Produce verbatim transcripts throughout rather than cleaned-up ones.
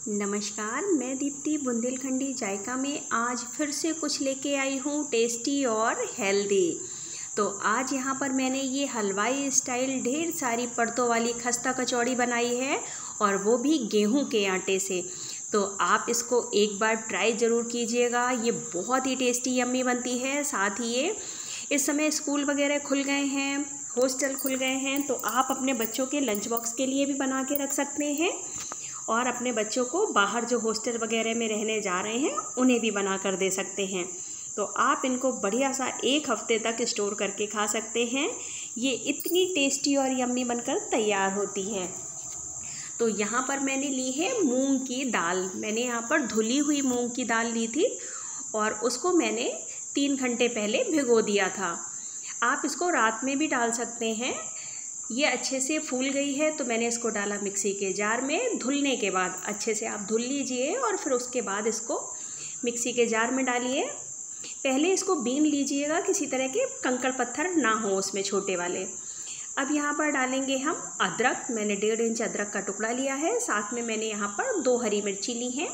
नमस्कार, मैं दीप्ति बुंदेलखंडी जायका में आज फिर से कुछ लेके आई हूँ टेस्टी और हेल्दी। तो आज यहाँ पर मैंने ये हलवाई स्टाइल ढेर सारी परतों वाली खस्ता कचौड़ी बनाई है और वो भी गेहूं के आटे से। तो आप इसको एक बार ट्राई ज़रूर कीजिएगा, ये बहुत ही टेस्टी यम्मी बनती है। साथ ही ये इस समय स्कूल वगैरह खुल गए हैं, हॉस्टल खुल गए हैं, तो आप अपने बच्चों के लंच बॉक्स के लिए भी बना के रख सकते हैं और अपने बच्चों को बाहर जो हॉस्टल वगैरह में रहने जा रहे हैं उन्हें भी बना कर दे सकते हैं। तो आप इनको बढ़िया सा एक हफ्ते तक स्टोर करके खा सकते हैं। ये इतनी टेस्टी और यम्मी बनकर तैयार होती है। तो यहाँ पर मैंने ली है मूंग की दाल। मैंने यहाँ पर धुली हुई मूंग की दाल ली थी और उसको मैंने तीन घंटे पहले भिगो दिया था। आप इसको रात में भी डाल सकते हैं। ये अच्छे से फूल गई है तो मैंने इसको डाला मिक्सी के जार में। धुलने के बाद अच्छे से आप धुल लीजिए और फिर उसके बाद इसको मिक्सी के जार में डालिए। पहले इसको बीन लीजिएगा, किसी तरह के कंकड़ पत्थर ना हो उसमें छोटे वाले। अब यहाँ पर डालेंगे हम अदरक। मैंने डेढ़ इंच अदरक का टुकड़ा लिया है। साथ में मैंने यहाँ पर दो हरी मिर्ची ली हैं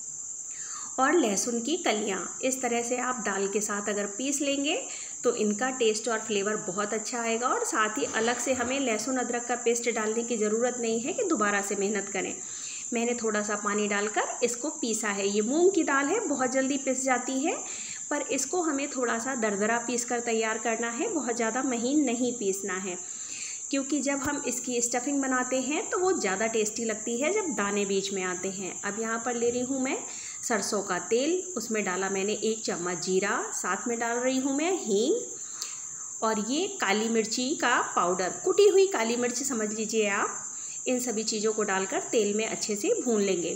और लहसुन की कलियाँ। इस तरह से आप दाल के साथ अगर पीस लेंगे तो इनका टेस्ट और फ्लेवर बहुत अच्छा आएगा। और साथ ही अलग से हमें लहसुन अदरक का पेस्ट डालने की ज़रूरत नहीं है कि दोबारा से मेहनत करें। मैंने थोड़ा सा पानी डालकर इसको पीसा है। ये मूंग की दाल है, बहुत जल्दी पिस जाती है, पर इसको हमें थोड़ा सा दरदरा पीस कर तैयार करना है, बहुत ज़्यादा महीन नहीं पीसना है, क्योंकि जब हम इसकी स्टफिंग बनाते हैं तो वो ज़्यादा टेस्टी लगती है जब दाने बीच में आते हैं। अब यहाँ पर ले रही हूँ मैं सरसों का तेल। उसमें डाला मैंने एक चम्मच जीरा, साथ में डाल रही हूँ मैं हींग और ये काली मिर्ची का पाउडर, कुटी हुई काली मिर्च समझ लीजिए आप। इन सभी चीज़ों को डालकर तेल में अच्छे से भून लेंगे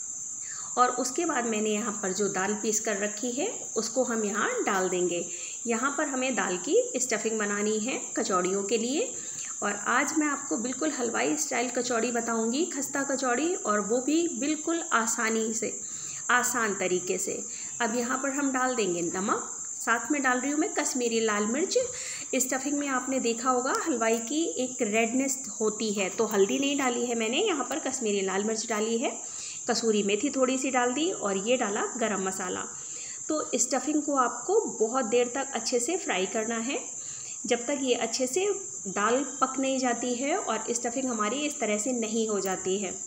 और उसके बाद मैंने यहाँ पर जो दाल पीस कर रखी है उसको हम यहाँ डाल देंगे। यहाँ पर हमें दाल की स्टफिंग बनानी है कचौड़ियों के लिए और आज मैं आपको बिल्कुल हलवाई स्टाइल कचौड़ी बताऊंगी, खस्ता कचौड़ी, और वो भी बिल्कुल आसानी से, आसान तरीके से। अब यहाँ पर हम डाल देंगे नमक, साथ में डाल रही हूँ मैं कश्मीरी लाल मिर्च। स्टफिंग में आपने देखा होगा हलवाई की एक रेडनेस होती है, तो हल्दी नहीं डाली है मैंने, यहाँ पर कश्मीरी लाल मिर्च डाली है, कसूरी मेथी थोड़ी सी डाल दी और ये डाला गरम मसाला। तो स्टफिंग को आपको बहुत देर तक अच्छे से फ्राई करना है, जब तक ये अच्छे से दाल पक नहीं जाती है और स्टफिंग हमारी इस तरह से नहीं हो जाती है।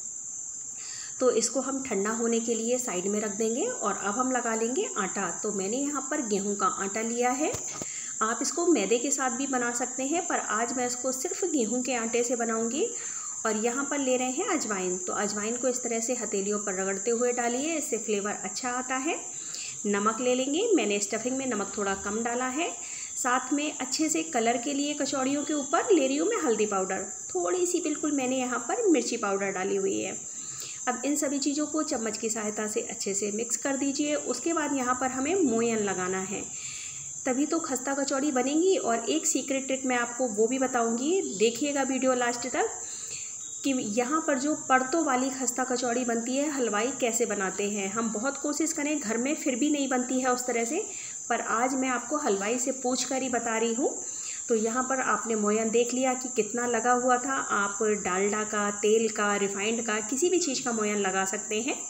तो इसको हम ठंडा होने के लिए साइड में रख देंगे और अब हम लगा लेंगे आटा। तो मैंने यहाँ पर गेहूं का आटा लिया है। आप इसको मैदे के साथ भी बना सकते हैं, पर आज मैं इसको सिर्फ गेहूं के आटे से बनाऊंगी। और यहाँ पर ले रहे हैं अजवाइन। तो अजवाइन को इस तरह से हथेलियों पर रगड़ते हुए डालिए, इससे फ्लेवर अच्छा आता है। नमक ले लेंगे। मैंने स्टफिंग में नमक थोड़ा कम डाला है। साथ में अच्छे से कलर के लिए कचौड़ियों के ऊपर ले रही हूँ मैं हल्दी पाउडर, थोड़ी सी बिल्कुल मैंने यहाँ पर मिर्ची पाउडर डाली हुई है। अब इन सभी चीज़ों को चम्मच की सहायता से अच्छे से मिक्स कर दीजिए। उसके बाद यहाँ पर हमें मोयन लगाना है, तभी तो खस्ता कचौड़ी बनेगी। और एक सीक्रेट ट्रिक मैं आपको वो भी बताऊँगी, देखिएगा वीडियो लास्ट तक, कि यहाँ पर जो परतों वाली खस्ता कचौड़ी बनती है हलवाई कैसे बनाते हैं। हम बहुत कोशिश करें घर में, फिर भी नहीं बनती है उस तरह से, पर आज मैं आपको हलवाई से पूछ कर ही बता रही हूँ। तो यहाँ पर आपने मोयन देख लिया कि कितना लगा हुआ था। आप डालडा का, तेल का, रिफाइंड का, किसी भी चीज़ का मोयन लगा सकते हैं।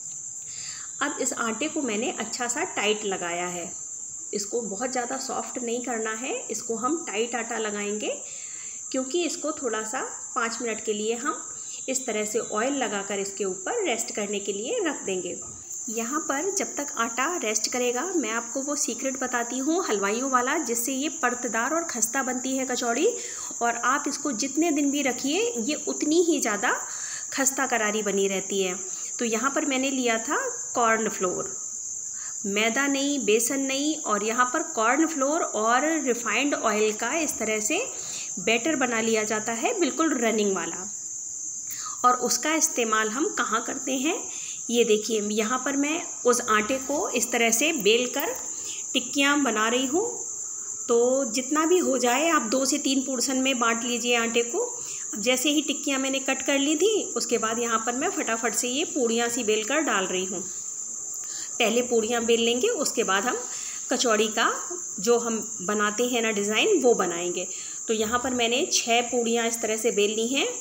अब इस आटे को मैंने अच्छा सा टाइट लगाया है। इसको बहुत ज़्यादा सॉफ्ट नहीं करना है, इसको हम टाइट आटा लगाएंगे, क्योंकि इसको थोड़ा सा पाँच मिनट के लिए हम इस तरह से ऑयल लगाकर इसके ऊपर रेस्ट करने के लिए रख देंगे। यहाँ पर जब तक आटा रेस्ट करेगा मैं आपको वो सीक्रेट बताती हूँ हलवाइयों वाला, जिससे ये परतदार और खस्ता बनती है कचौड़ी। और आप इसको जितने दिन भी रखिए ये उतनी ही ज़्यादा खस्ता करारी बनी रहती है। तो यहाँ पर मैंने लिया था कॉर्न फ्लोर, मैदा नहीं, बेसन नहीं, और यहाँ पर कॉर्न फ्लोर और रिफाइंड ऑयल का इस तरह से बैटर बना लिया जाता है, बिल्कुल रनिंग वाला। और उसका इस्तेमाल हम कहाँ करते हैं, ये देखिए यहाँ पर मैं उस आटे को इस तरह से बेल कर टिक्कियाँ बना रही हूँ। तो जितना भी हो जाए आप दो से तीन पोर्शन में बांट लीजिए आटे को। अब जैसे ही टिक्कियाँ मैंने कट कर ली थी, उसके बाद यहाँ पर मैं फटाफट से ये पूड़ियाँ सी बेल कर डाल रही हूँ। पहले पूड़ियाँ बेल लेंगे, उसके बाद हम कचौड़ी का जो हम बनाते हैं ना डिज़ाइन, वो बनाएंगे। तो यहाँ पर मैंने छः पूड़ियाँ इस तरह से बेल ली हैं।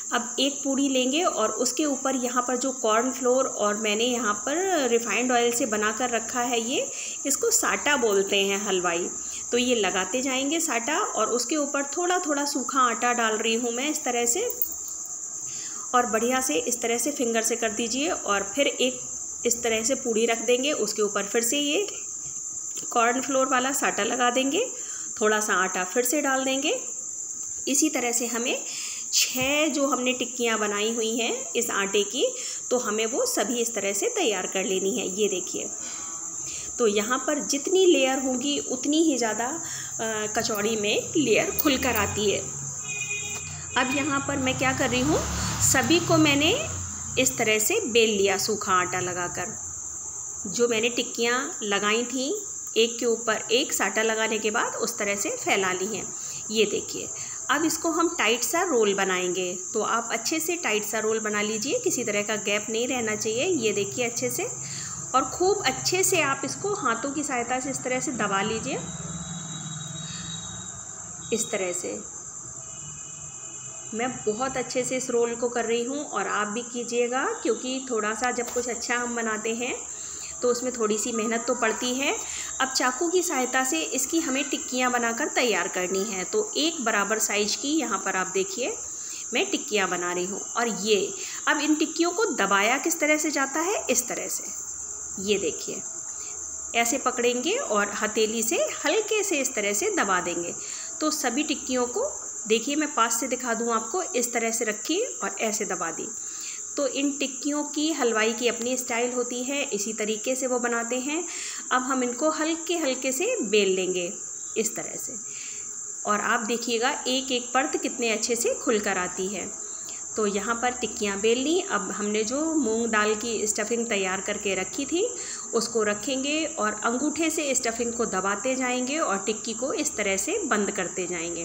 अब एक पूड़ी लेंगे और उसके ऊपर यहाँ पर जो कॉर्न फ्लोर और मैंने यहाँ पर रिफाइंड ऑयल से बना कर रखा है, ये इसको साटा बोलते हैं हलवाई। तो ये लगाते जाएंगे साटा, और उसके ऊपर थोड़ा थोड़ा सूखा आटा डाल रही हूँ मैं इस तरह से, और बढ़िया से इस तरह से फिंगर से कर दीजिए। और फिर एक इस तरह से पूड़ी रख देंगे, उसके ऊपर फिर से ये कॉर्न फ्लोर वाला साटा लगा देंगे, थोड़ा सा आटा फिर से डाल देंगे। इसी तरह से हमें छः जो हमने टिक्कियाँ बनाई हुई हैं इस आटे की, तो हमें वो सभी इस तरह से तैयार कर लेनी है। ये देखिए, तो यहाँ पर जितनी लेयर होगी उतनी ही ज़्यादा कचौड़ी में लेयर खुल कर आती है। अब यहाँ पर मैं क्या कर रही हूँ, सभी को मैंने इस तरह से बेल लिया सूखा आटा लगाकर। जो मैंने टिक्कियाँ लगाई थी एक के ऊपर एक साटा लगाने के बाद उस तरह से फैला ली हैं। ये देखिए, अब इसको हम टाइट सा रोल बनाएंगे। तो आप अच्छे से टाइट सा रोल बना लीजिए, किसी तरह का गैप नहीं रहना चाहिए। ये देखिए अच्छे से, और खूब अच्छे से आप इसको हाथों की सहायता से इस तरह से दबा लीजिए, इस तरह से। मैं बहुत अच्छे से इस रोल को कर रही हूँ, और आप भी कीजिएगा, क्योंकि थोड़ा सा जब कुछ अच्छा हम बनाते हैं तो उसमें थोड़ी सी मेहनत तो पड़ती है। अब चाकू की सहायता से इसकी हमें टिक्कियाँ बनाकर तैयार करनी है। तो एक बराबर साइज की यहाँ पर आप देखिए मैं टिक्कियाँ बना रही हूँ। और ये अब इन टिक्कियों को दबाया किस तरह से जाता है, इस तरह से। ये देखिए, ऐसे पकड़ेंगे और हथेली से हल्के से इस तरह से दबा देंगे। तो सभी टिक्कियों को देखिए, मैं पास से दिखा दूँ आपको, इस तरह से रखी और ऐसे दबा दी। तो इन टिक्कियों की हलवाई की अपनी स्टाइल होती है, इसी तरीके से वो बनाते हैं। अब हम इनको हल्के हल्के से बेल लेंगे इस तरह से, और आप देखिएगा एक एक परत कितने अच्छे से खुल कर आती है। तो यहाँ पर टिक्कियाँ बेल ली। अब हमने जो मूंग दाल की स्टफिंग तैयार करके रखी थी उसको रखेंगे, और अंगूठे से स्टफिंग को दबाते जाएंगे और टिक्की को इस तरह से बंद करते जाएंगे।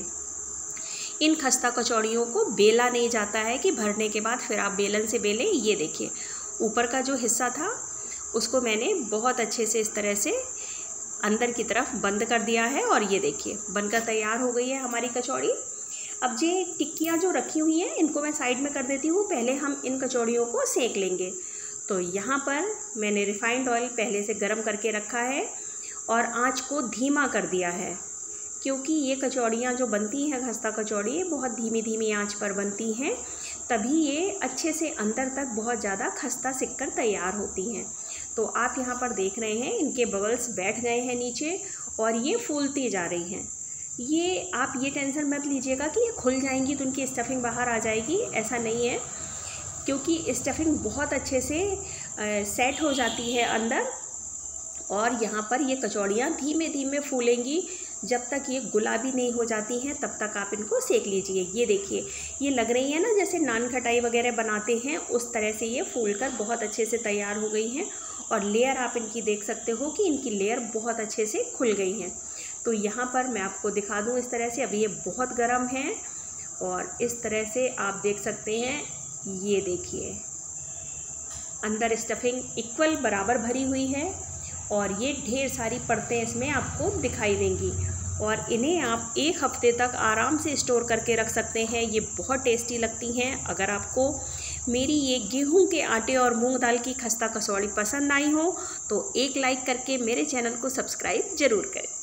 इन खस्ता कचौड़ियों को बेला नहीं जाता है कि भरने के बाद फिर आप बेलन से बेलें। ये देखिए, ऊपर का जो हिस्सा था उसको मैंने बहुत अच्छे से इस तरह से अंदर की तरफ बंद कर दिया है, और ये देखिए बनकर तैयार हो गई है हमारी कचौड़ी। अब ये टिक्कियाँ जो रखी हुई हैं इनको मैं साइड में कर देती हूँ, पहले हम इन कचौड़ियों को सेक लेंगे। तो यहाँ पर मैंने रिफाइंड ऑयल पहले से गर्म करके रखा है और आँच को धीमा कर दिया है, क्योंकि ये कचौड़ियाँ जो बनती हैं खस्ता कचौड़ी, ये बहुत धीमी धीमी आंच पर बनती हैं, तभी ये अच्छे से अंदर तक बहुत ज़्यादा खस्ता सिक कर तैयार होती हैं। तो आप यहाँ पर देख रहे हैं इनके बबल्स बैठ गए हैं नीचे और ये फूलती जा रही हैं। ये आप ये टेंशन मत लीजिएगा कि ये खुल जाएंगी तो उनकी स्टफिंग बाहर आ जाएगी, ऐसा नहीं है, क्योंकि स्टफिंग बहुत अच्छे से सेट हो जाती है अंदर। और यहाँ पर ये कचौड़ियाँ धीमे धीमे फूलेंगी, जब तक ये गुलाबी नहीं हो जाती हैं तब तक आप इनको सेक लीजिए। ये देखिए, ये लग रही है ना जैसे नान खटाई वगैरह बनाते हैं, उस तरह से ये फूलकर बहुत अच्छे से तैयार हो गई हैं। और लेयर आप इनकी देख सकते हो कि इनकी लेयर बहुत अच्छे से खुल गई हैं। तो यहाँ पर मैं आपको दिखा दूँ इस तरह से, अभी ये बहुत गर्म है और इस तरह से आप देख सकते हैं। ये देखिए, अंदर स्टफिंग इक्वल बराबर भरी हुई है और ये ढेर सारी परतें इसमें आपको दिखाई देंगी, और इन्हें आप एक हफ्ते तक आराम से स्टोर करके रख सकते हैं। ये बहुत टेस्टी लगती हैं। अगर आपको मेरी ये गेहूं के आटे और मूंग दाल की खस्ता कचौड़ी पसंद आई हो तो एक लाइक करके मेरे चैनल को सब्सक्राइब ज़रूर करें।